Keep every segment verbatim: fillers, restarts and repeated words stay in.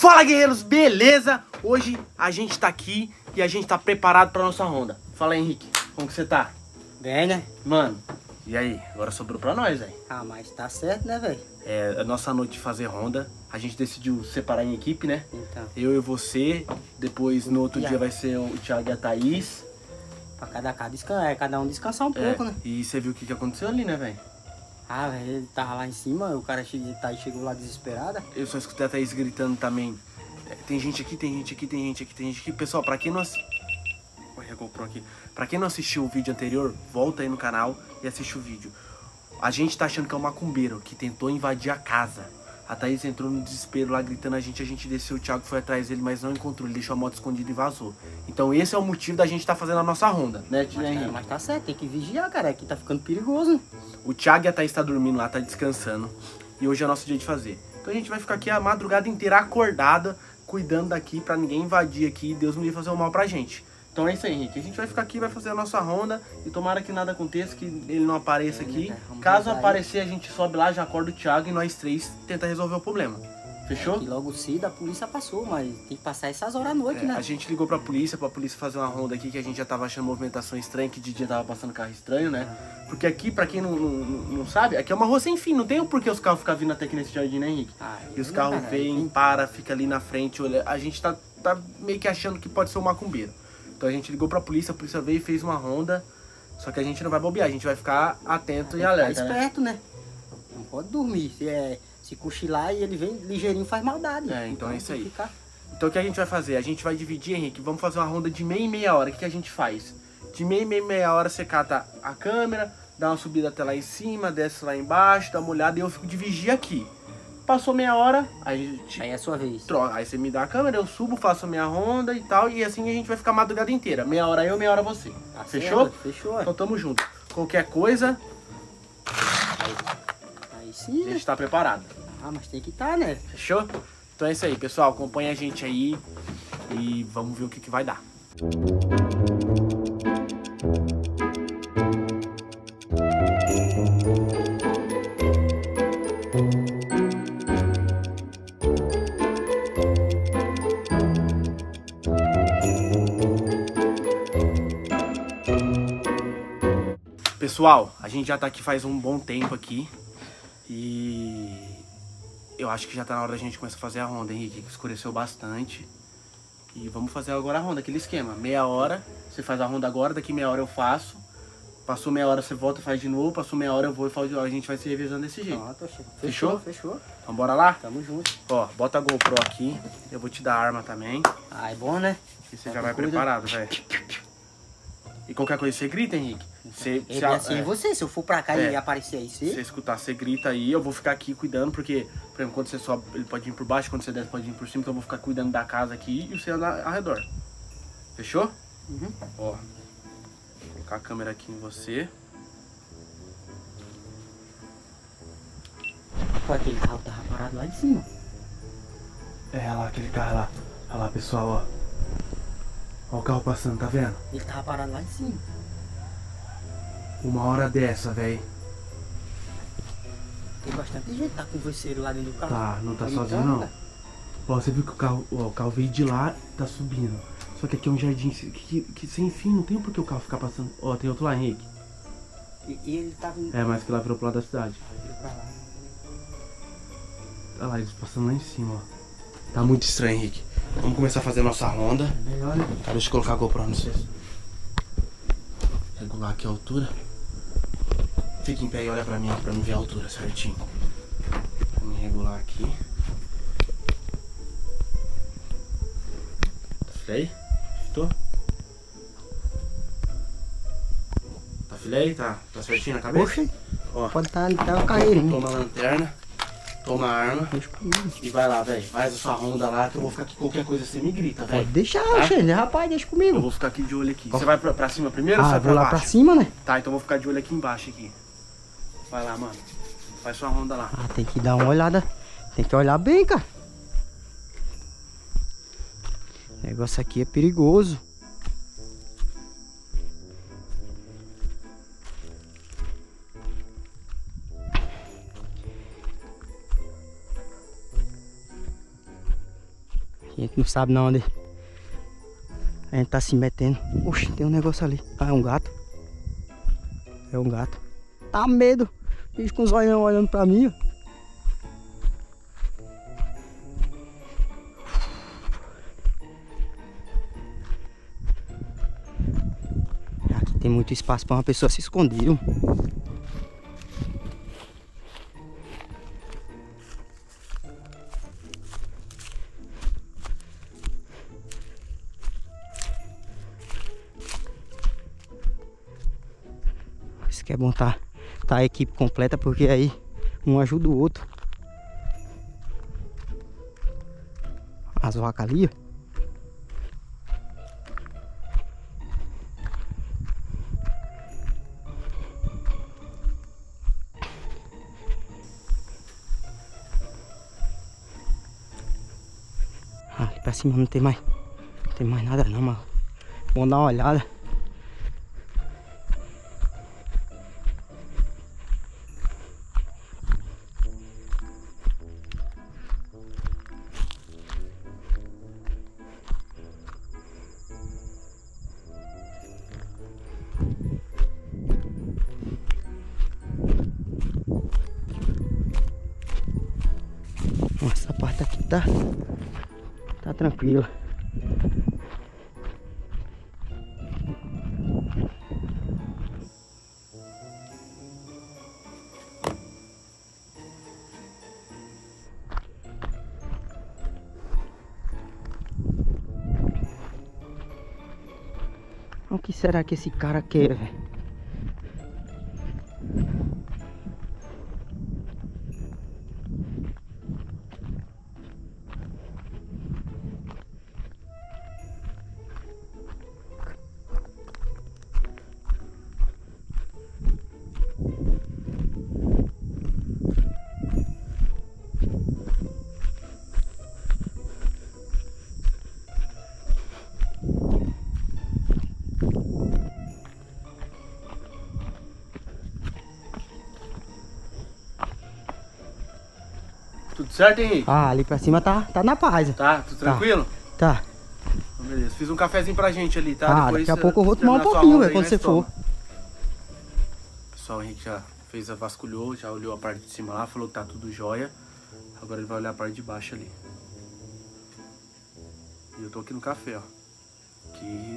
Fala, guerreiros, beleza? Hoje a gente tá aqui e a gente tá preparado pra nossa ronda. Fala aí, Henrique, como que você tá? Bem, né? Mano, e aí? Agora sobrou pra nós, velho. Ah, mas tá certo, né, velho? É a nossa noite de fazer ronda. A gente decidiu separar em equipe, né? Então. Eu e você. Depois, no outro E dia, a- vai ser o Thiago e a Thaís. Pra cada, cada, descan... é, cada um descansar um É, pouco, né? E você viu o que, que aconteceu ali, né, velho? Ah, velho, ele tava lá em cima, o cara che... tá, chegou lá desesperada. Eu só escutei a Thaís gritando também. É, tem gente aqui, tem gente aqui, tem gente aqui, tem gente aqui. Pessoal, pra quem não ass... Olha a GoPro aqui. Pra quem não assistiu o vídeo anterior, volta aí no canal e assiste o vídeo. A gente tá achando que é um macumbeiro que tentou invadir a casa. A Thaís entrou no desespero lá gritando a gente, a gente desceu, o Thiago foi atrás dele, mas não encontrou. Ele deixou a moto escondida e vazou. Então esse é o motivo da gente tá fazendo a nossa ronda, né, Mas, Henrique? tá, mas tá certo, tem que vigiar, cara. Aqui tá ficando perigoso, né? O Thiago e a Thaís tá dormindo lá, tá descansando. E hoje é nosso dia de fazer. Então a gente vai ficar aqui a madrugada inteira acordada, cuidando daqui pra ninguém invadir aqui e Deus me livre fazer o mal pra gente. Então é isso aí, Henrique. A gente vai ficar aqui, vai fazer a nossa ronda e tomara que nada aconteça, que ele não apareça É, aqui. né, vamos Caso rezar aí. aparecer, a gente sobe lá, já acorda o Thiago e nós três tenta resolver o problema. Fechou? Que logo cedo a polícia passou, mas tem que passar essas horas à noite, É, né? a gente ligou pra polícia, pra polícia fazer uma ronda aqui, que a gente já tava achando movimentação estranha, que de dia tava passando carro estranho, né? Porque aqui, pra quem não, não, não sabe, aqui é uma rua sem fim, não tem o porquê os carros ficarem vindo até aqui nesse jardim, né, Henrique? Ah, E os é, carros cara, vêm, tem- para, fica ali na frente, olha, a gente tá, tá meio que achando que pode ser um macumbeiro. Então a gente ligou pra polícia, a polícia veio e fez uma ronda, só que a gente não vai bobear, a gente vai ficar atento tem e que alerta, ficar né? esperto, né? Não pode dormir. Se, é, se cochilar e ele vem ligeirinho, faz maldade. É, então é isso tem que aí. ficar- Então o que a gente vai fazer? A gente vai dividir, Henrique, vamos fazer uma ronda de meia e meia hora. O que, que a gente faz? De meia e meia, meia hora você cata a câmera, dá uma subida até lá em cima, desce lá embaixo, dá uma olhada e eu fico de vigia aqui. Passou meia hora, aí a gente Aí é a sua vez. troca. Aí você me dá a câmera, eu subo, faço a minha ronda e tal, e assim a gente vai ficar a madrugada inteira. Meia hora eu, meia hora você. Tá Fechou? certo, Fechou. Então tamo junto. Qualquer coisa, Aí a sim, né? gente tá preparado. Ah, mas tem que estar, né? Fechou? Então é isso aí, pessoal. Acompanha a gente aí e vamos ver o que, que vai dar. Pessoal, a gente já tá aqui faz um bom tempo aqui e eu acho que já tá na hora da gente começar a fazer a ronda, Henrique, que escureceu bastante. E vamos fazer agora a ronda, aquele esquema, meia hora, você faz a ronda agora, daqui meia hora eu faço. Passou meia hora você volta e faz de novo, passou meia hora eu vou e faço de novo, a gente vai se revezando desse jeito. Pronto, fechou. Fechou? Fechou. Então bora lá? Tamo junto. Ó, bota a GoPro aqui, eu vou te dar a arma também, Ah, é bom, né? e você Tá já com vai cuida. preparado, velho. E qualquer coisa você grita, Henrique. Você, Ele você- é assim, é. você, se eu for pra cá É. e aparecer aí, Se você você... escutar, você grita aí, eu vou ficar aqui cuidando, porque, por exemplo, quando você sobe, ele pode vir por baixo, quando você desce, pode vir por cima, então eu vou ficar cuidando da casa aqui e você anda ao redor. Fechou? Uhum. Ó, vou colocar a câmera aqui em você. Olha, aquele carro tava parado lá em cima. É, olha lá, aquele carro lá. Olha lá, pessoal, ó. Olha o carro passando, tá vendo? Ele tava parado lá em cima. Uma hora dessa, velho. Tem bastante gente, tá com você lá dentro do carro. Tá, não tá Gritando, sozinho não. né? Ó, você viu que o carro, ó, o carro veio de lá e tá subindo. Só que aqui é um jardim que, que, que sem fim, não tem por que o carro ficar passando. Ó, tem outro lá, Henrique. E, e ele tava... É, mas que lá virou pro lado da cidade. Virou pra lá. Olha lá, eles passando lá em cima, ó. Tá muito estranho, Henrique. Vamos começar a fazer a nossa ronda. É melhor, né? Tá, deixa eu colocar a GoPro no vocês. Regular aqui a altura. Fica em pé e olha pra mim aqui pra me ver a altura certinho. Vou me regular aqui. Tá filé? Tô? Tá filé? Tá, tá certinho na cabeça? Poxa, Ó, pode estar tá, tá carreirinho. toma a lanterna. Toma a arma. Deixa comigo. E vai lá, velho. Faz a sua ronda lá que eu vou ficar aqui. Qualquer coisa você me grita, velho. Pode deixar, Tá? Xande, rapaz, deixa Eu comigo. vou ficar aqui de olho aqui. Você vai pra, pra cima primeiro ou Ah, você vou vai lá pra pra baixo? cima, né? Tá, então eu vou ficar de olho aqui embaixo aqui. Vai lá, mano. Faz sua ronda lá. Ah, tem que dar uma olhada. Tem que olhar bem, cara. O negócio aqui é perigoso. A gente não sabe não onde a gente tá se metendo. Oxe, tem um negócio ali. Ah, é um gato. É um gato. Tá medo. Bicho com os olhão olhando pra mim, ó. Aqui tem muito espaço pra uma pessoa se esconder, viu? Isso que é bom tá, tá a equipe completa, porque aí um ajuda o outro. As vacas ali, ó. Ah, ali pra cima não tem mais, não tem mais nada não, mas vamos dar uma olhada. Essa parte aqui tá, tá tranquila. O que será que esse cara quer, velho? Tudo certo, Henrique? Ah, ali pra cima tá, tá na paz. Tá, tudo tranquilo? Tá. Então, beleza. Fiz um cafezinho pra gente ali, tá? Ah, Depois, daqui a pouco eu vou tomar um terminar sua pouquinho, ronda velho, aí, quando nós você toma. for. Pessoal, o Henrique já fez a vasculhou, já olhou a parte de cima lá, falou que tá tudo jóia. Agora ele vai olhar a parte de baixo ali. E eu tô aqui no café, ó. Aqui.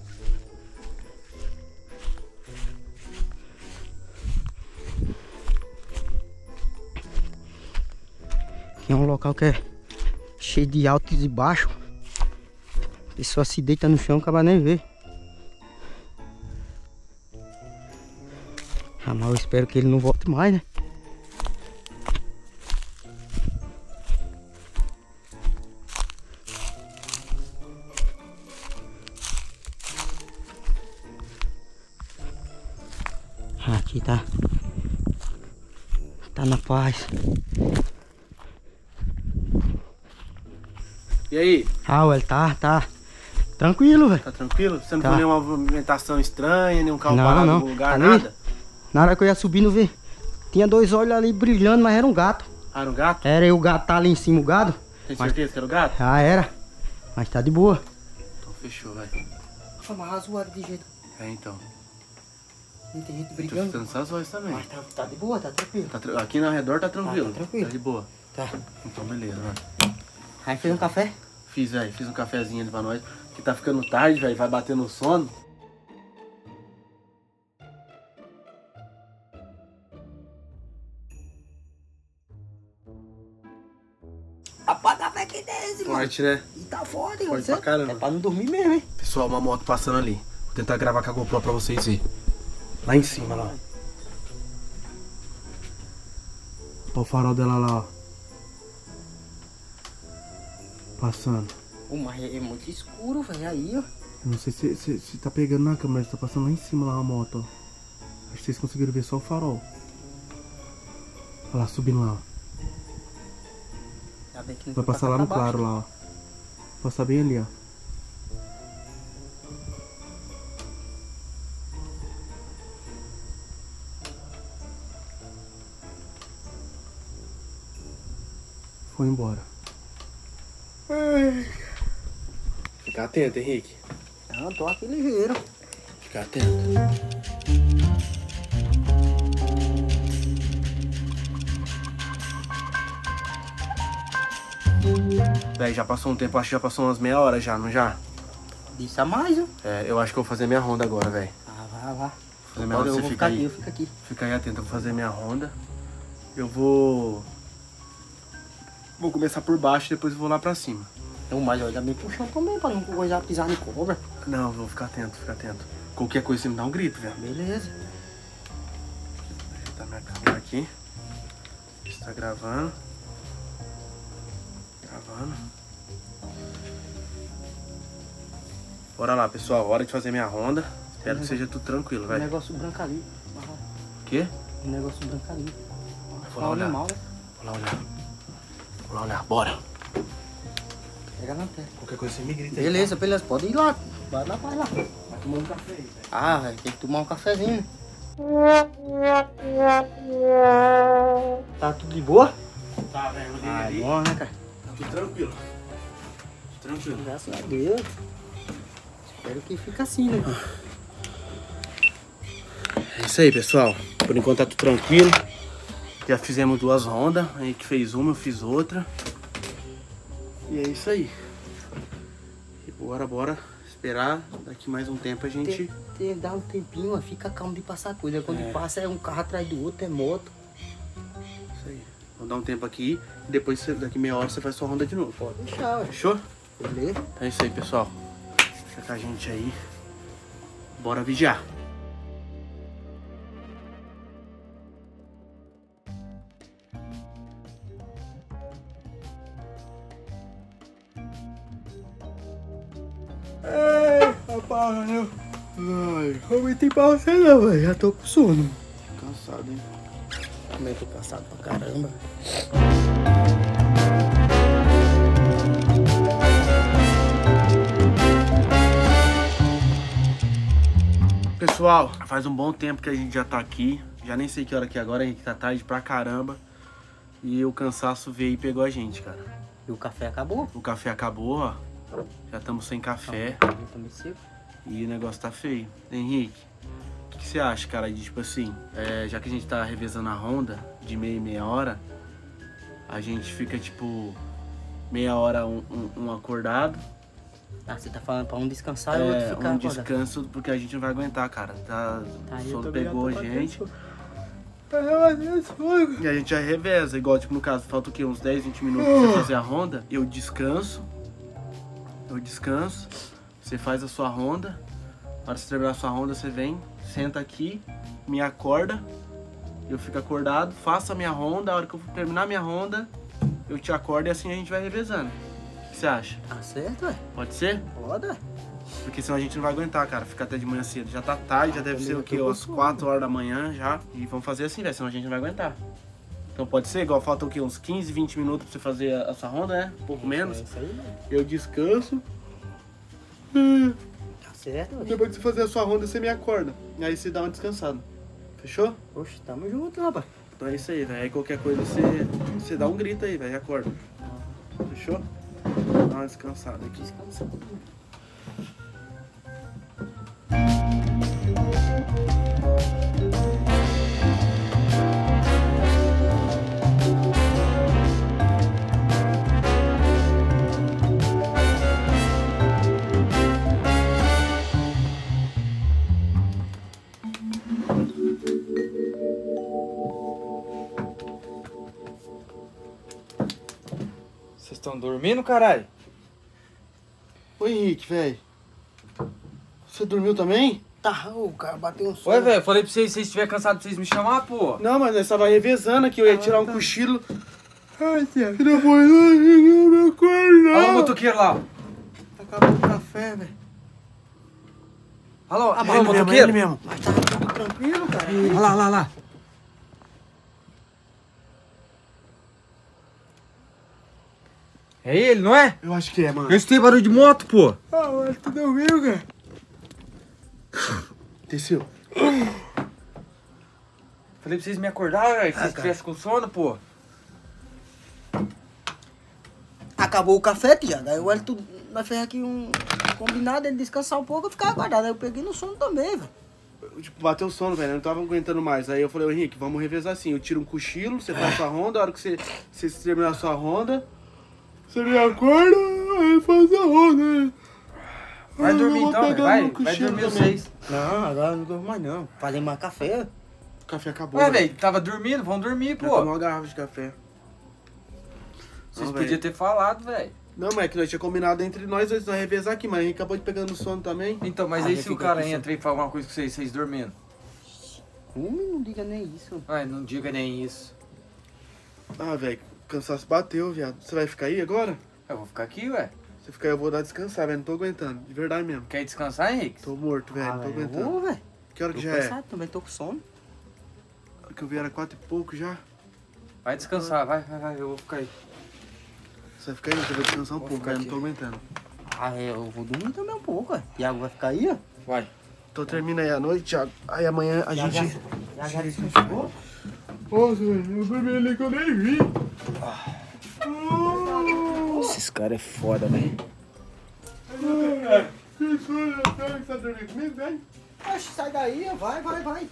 Aqui é um local que é cheio de altos e baixos. A pessoa se deita no chão, acaba nem ver. Ah, mas eu espero que ele não volte mais, né? Aqui tá. Tá na paz. E aí? Ah, ele tá, tá tranquilo, velho. Tá tranquilo? Você não Tá. viu nenhuma movimentação estranha, nenhum carro Não, parado não. no lugar, Ali, nada? na hora que eu ia subindo, vi, tinha dois olhos ali brilhando, mas era um gato. Ah, era um gato? Era, e o gato tá ali em cima, o gado. Tem Mas- certeza que era o gato? Ah, era. Mas tá de boa. Então fechou, vai. Amarrar zoado de jeito. É, então. Tem gente Tô brigando. ficando essas vozes também. Mas tá, tá de boa, tá tranquilo. Tá tra- Aqui no redor tá tranquilo. Ah, tá tranquilo. Tá de boa. Tá. Então beleza, vai. Aí fez um café? Fiz, velho. Fiz um cafezinho ali pra nós. Que tá ficando tarde, velho. Vai bater no sono. Rapaz, café que desse, mano. Forte, né? E tá forte, Forte você. pra caramba. É pra não dormir mesmo, hein? Pessoal, uma moto passando ali. Vou tentar gravar com a GoPro pra vocês verem. Lá em cima, lá. Olha o farol dela lá, ó. Passando. Pô, mas é, é muito escuro, velho. Aí, ó. Eu não sei se, se, se tá pegando na câmera, tá passando lá em cima lá a moto, ó. Acho que vocês conseguiram ver só o farol. Olha lá, subindo lá, ó. Ainda bem que não Vai foi passar lá no pra baixo. claro lá, ó. Passar bem ali, ó. Foi embora. Fica atento, Henrique. Não, tô aqui ligeiro. Fica atento. Véi, já passou um tempo, acho que já passou umas meia hora já, não já? Isso a mais, viu? É, eu acho que eu vou fazer minha ronda agora, velho. Ah, vai, vai. Fazer minha Pode, ronda, eu você vou fica ficar aí. aqui, eu fico aqui. Fica aí atento, eu vou fazer minha ronda. Eu vou... Vou começar por baixo, depois eu vou lá pra cima. Então, mas olha bem pro chão também, pra não coisar pisar em cobra. Não, vou ficar atento, fica atento. Qualquer coisa você me dá um grito, velho. Beleza. Vou ajeitar minha câmera aqui. Está gravando. Gravando. Bora lá, pessoal. Hora de fazer minha ronda. Espero que seja tudo tranquilo, Um velho. negócio branco ali. O quê? Um negócio branco ali. Vou lá olhar. Animal, né? Vou lá olhar. Vou lá olhar. Bora. Pega a lanterna. Qualquer coisa você me grita aí. Beleza, beleza. Pode ir lá. Vai lá, vai lá. Vai tomar um café aí, velho. Ah, velho, tem que tomar um cafezinho, né? Tá tudo de boa? Tá, velho. Eu Ah, é ali. bom, né, cara? Tá tudo tranquilo. Tranquilo. Graças a Deus. Espero que fique assim, né? É isso aí, pessoal. Por enquanto tá tudo tranquilo. Já fizemos duas rondas. A gente fez uma, eu fiz outra. E é isso aí. E bora, bora esperar. Daqui mais um tempo a gente... Tem, tem, dá um tempinho, ó, fica calmo de passar coisa. Quando É. passa é um carro atrás do outro, é moto. Isso aí. Vamos dar um tempo aqui. E depois, você- daqui meia hora, você faz sua ronda de novo. Pode deixar, ué. Fechou? Beleza? É isso aí, pessoal. Fica com a gente aí. Bora vigiar. Ai, rapaz, meu. Ai, não tem pra você não, velho. Já tô com sono. Cansado, hein? Também tô cansado pra caramba. Pessoal, faz um bom tempo que a gente já tá aqui. Já nem sei que hora que é agora, a gente tá tarde pra caramba. E o cansaço veio e pegou a gente, cara. E o café acabou? O café acabou, ó. Já estamos sem café. Eu também seco. E o negócio tá feio. Henrique, o que, que você acha, cara, de tipo assim, é, já que a gente tá revezando a ronda de meia e meia hora, a gente fica tipo meia hora um, um, um acordado. Ah, você tá falando pra um descansar e o É, outro ficar um acordado. descanso, porque a gente não vai aguentar, cara. Tá, Tá, o eu sono também já pegou a tô gente. batendo. E a gente já reveza, igual tipo no caso, falta o quê? Uns dez, vinte minutos pra você fazer a ronda. Eu descanso. Eu descanso. Você faz a sua ronda. Na hora de você terminar a sua ronda, você vem, senta aqui, me acorda. Eu fico acordado, faço a minha ronda. A hora que eu terminar a minha ronda, eu te acordo e assim a gente vai revezando. O que você acha? Tá certo, ué. Pode ser? Pode, ué. Porque senão a gente não vai aguentar, cara. Ficar até de manhã cedo. Já tá tarde, já Ah, deve também ser já o quê? tô com Umas sono. quatro horas da manhã já. E vamos fazer assim, velho. Senão a gente não vai aguentar. Então pode ser, igual falta o quê? Uns quinze, vinte minutos pra você fazer a, a sua ronda, né? Um pouco menos. É isso aí, né? Eu descanso. Tá certo, ué. Depois que você fazer a sua ronda, você me acorda. E aí você dá uma descansada. Fechou? Oxe, tamo junto, rapaz. Então é isso aí, velho. Aí qualquer coisa você, você dá um grito aí, velho. E acorda. Fechou? Dá uma descansada aqui. Descansa. Vocês estão dormindo, caralho? Oi, Henrique, velho. Você dormiu também? Tá, o cara bateu um sono. Ué, velho, falei pra vocês, se vocês estiverem cansados, pra vocês me chamar, pô. Não, mas nós tava revezando aqui, eu ia Ah, tirar um tá. cochilo. Ai, Tiago, depois eu não acordo, Alô, não. motoqueiro lá. Acabou o café, velho. Alô, Ah, alô, ele mesmo, motoqueiro. ele mesmo. Mas tá tudo tranquilo, cara. Olha lá, lá, lá. É ele, não é? Eu acho que é, mano. Eu escutei barulho de moto, pô. Ah, mas tu dormiu, cara. Desceu. Falei pra vocês me acordar, velho, se Ah, vocês cara. estivessem com sono, pô. acabou o café, Tiago. Aí o Elton, nós fez aqui um combinado, ele descansar um pouco, eu ficava guardado. Aí eu peguei no sono também, velho. Tipo, bateu o sono, velho, eu não tava aguentando mais. Aí eu falei, ô Henrique, vamos revezar assim. Eu tiro um cochilo, você faz sua ronda, a hora que você, você terminar a sua ronda, você me acorda, aí faz a ronda. Vai Aí eu dormir vou então, pegar vai. meu Vai cochilo dormir também. vocês. Não, agora eu não durmo mais não. Fazer mais café. O café acabou. Ué, velho, tava dormindo, vão dormir, Já tomou pô. uma garrafa de café. Vocês Não, podiam velho. ter falado, velho. Não, mas é que nós tínhamos combinado entre nós, nós nós revezar aqui, mas a gente acabou de pegar no sono também. Então, mas Ah, aí já se o fica cara aqui, entra e fala alguma coisa com vocês, vocês dormindo? Homem, não diga nem isso. Ué, não diga nem isso. Ah, velho, o cansaço bateu, viado. Você vai ficar aí agora? Eu vou ficar aqui, ué. Se ficar aí, eu vou dar descansar, velho. Não tô aguentando. De verdade mesmo. Quer descansar, Henrique? Tô morto, velho. Ah, não tô velho, eu aguentando. vou, velho. Que hora Tô que já é? cansado, também tô com sono. A hora que eu vi era quatro e pouco já. Vai descansar, vai, vai, vai, eu vou ficar aí. Você vai ficar aí, eu vou descansar um Vou pouco, ficar velho. Não tô aqui. aguentando. Ah, é, eu vou dormir também um pouco, velho. Tiago vai ficar aí, ó. Vai. Então termina aí a noite, Thiago. Aí amanhã a Já, gente... já, já, já chegou? Nossa, velho, eu dormi ali que eu nem vi. Esses caras é foda, velho. Que sonho, você tá dormindo comigo, velho? Oxe, sai daí, ó. Vai, vai, vai.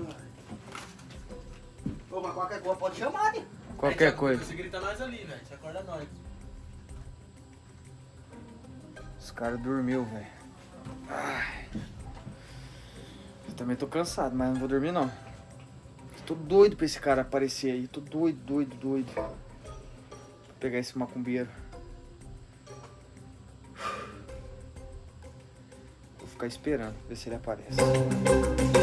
Ô, mas qualquer coisa pode chamar, né? Qualquer coisa. Você grita nós ali, velho. Você acorda nós. Os caras dormiu, velho. Ai. Eu também tô cansado, mas não vou dormir não. Tô doido pra esse cara aparecer aí. Tô doido, doido, doido. Vou pegar esse macumbeiro. Vou ficar esperando, ver se ele aparece.